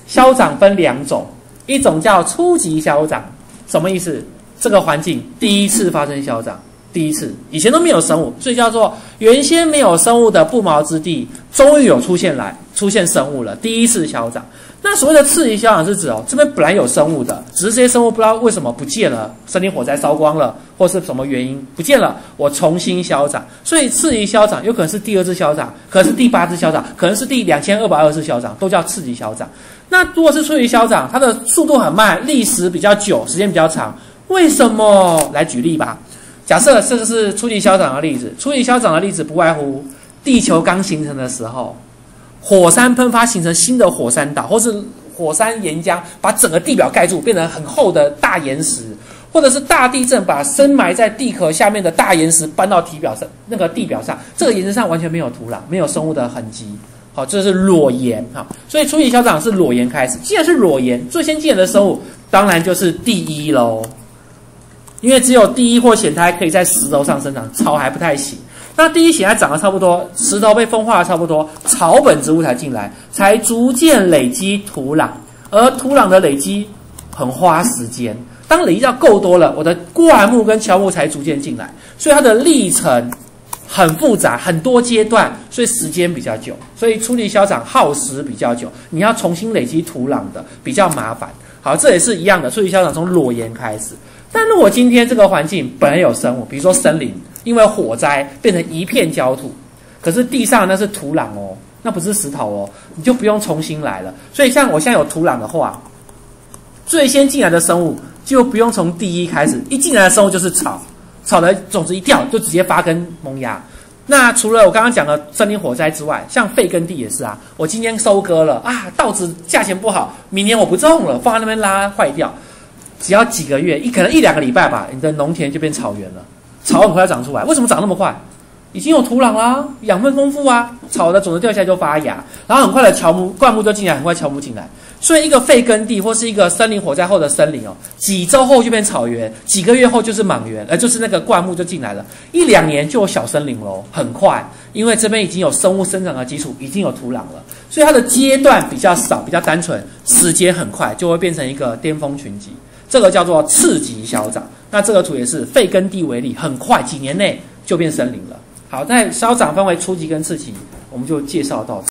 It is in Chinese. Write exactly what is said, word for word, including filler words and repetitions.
消长分两种，一种叫初级消长，什么意思？这个环境第一次发生消长，第一次，以前都没有生物，所以叫做原先没有生物的不毛之地，终于有出现来出现生物了，第一次消长。那所谓的次级消长是指哦，这边本来有生物的，只是这些生物不知道为什么不见了，森林火灾烧光了，或是什么原因不见了，我重新消长。所以次级消长有可能是第二次消长，可能是第八次消长，可能是第两千二百二十次消长，都叫次级消长。那如果是初级消长，它的速度很慢，历时比较久，时间比较长，为什么？来举例吧。假设这个是初级消长的例子，初级消长的例子不外乎地球刚形成的时候，火山喷发形成新的火山岛，或是火山岩浆把整个地表盖住，变成很厚的大岩石，或者是大地震把深埋在地壳下面的大岩石搬到地表上，那个地表上，这个岩石上完全没有土壤，没有生物的痕迹。好，这是裸岩哈，所以初级消长是裸岩开始。既然是裸岩，最先进来的生物当然就是第一喽。因为只有第一或蚬胎可以在石头上生长，草还不太行。那第一蚬胎长得差不多，石头被风化的差不多，草本植物才进来，才逐渐累积土壤。而土壤的累积很花时间，当累积到够多了，我的灌木跟乔木才逐渐进来，所以它的历程很复杂，很多阶段，所以时间比较久。所以初级消长耗时比较久，你要重新累积土壤的比较麻烦。好，这也是一样的，初级消长从裸岩开始。但如果今天这个环境本来有生物，比如说森林，因为火灾变成一片焦土，可是地上那是土壤哦，那不是石头哦，你就不用重新来了。所以像我现在有土壤的话，最先进来的生物就不用从第一开始，一进来的生物就是草，草的种子一掉就直接发根萌芽。那除了我刚刚讲的森林火灾之外，像废耕地也是啊，我今天收割了啊，稻子价钱不好，明年我不种了，放在那边拉坏掉。只要几个月，一可能一两个礼拜吧，你的农田就变草原了，草很快长出来。为什么长那么快？已经有土壤啦，养分丰富啊，草的种子掉下来就发芽，然后很快的乔木灌木就进来，很快乔木进来。所以一个废耕地或是一个森林火灾后的森林哦，几周后就变草原，几个月后就是莽原，呃，就是那个灌木就进来了，一两年就有小森林喽，很快，因为这边已经有生物生长的基础，已经有土壤了，所以它的阶段比较少，比较单纯，时间很快就会变成一个巅峰群集。这个叫做次级消长。那这个图也是废耕地为例，很快几年内就变森林了。好，在消长分为初级跟次级，我们就介绍到这。